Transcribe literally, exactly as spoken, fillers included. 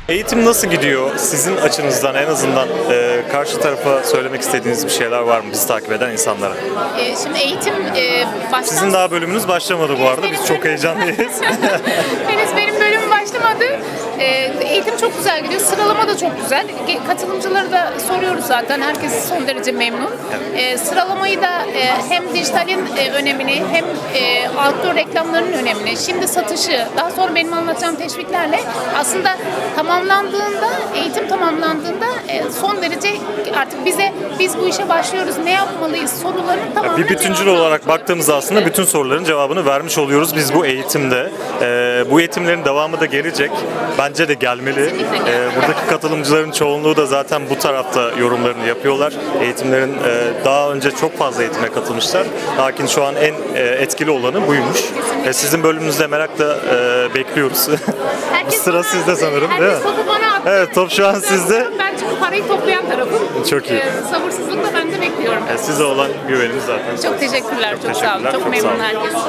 Eğitim nasıl gidiyor? Sizin açınızdan en azından e, karşı tarafa söylemek istediğiniz bir şeyler var mı bizi takip eden insanlara? Ee, şimdi eğitim e, baştan... Sizin daha bölümünüz başlamadı bu arada. Biz çok heyecanlıyız. Henüz benim bölümüm başlamadı. Ee, eğitim çok güzel gidiyor. Sıralama da çok güzel. Ge- Katılımcıları da soruyoruz zaten. Herkes son derece memnun. Ee, sıralamayı da e, hem dijitalin e, önemini hem e, outdoor reklamlarının önemini, şimdi satışı, daha sonra benim anlatacağım teşviklerle aslında tamamlandığında, eğitim tamamlandığında e, son derece artık bize biz bu işe başlıyoruz, ne yapmalıyız sorularının tamamını Bir bütüncül cevabını olarak almış baktığımızda aslında bütün soruların cevabını vermiş oluyoruz biz bu eğitimde. Ee, bu eğitimlerin devamı da gelecek. Bence de gelmeli. Ee, buradaki katılımcıların çoğunluğu da zaten bu tarafta yorumlarını yapıyorlar. Eğitimlerin e, daha önce çok fazla eğitime katılmışlar. Lakin şu an en e, etkili olanı buymuş. E, sizin bölümünüzde merakla e, bekliyoruz. Herkes Sıra bana sizde attı. sanırım, Herkes değil mi? topu bana attı. Evet, top şu an sizde. Ben çünkü parayı toplayan tarafım. Çok iyi. Ee, sabırsızlıkla ben de bekliyorum. E, size olan güveniniz zaten. Çok teşekkürler, çok, sağ olun. teşekkürler, Çok, çok sağ memnun olun. herkes.